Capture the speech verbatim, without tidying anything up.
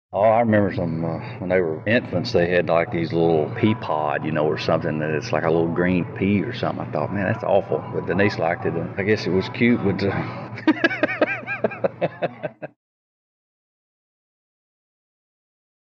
Oh, I remember some uh, when they were infants. They had like these little Peapod, you know, or something that it's like a little green pea or something. I thought, man, that's awful. But Denise liked it. And I guess it was cute, but. Uh,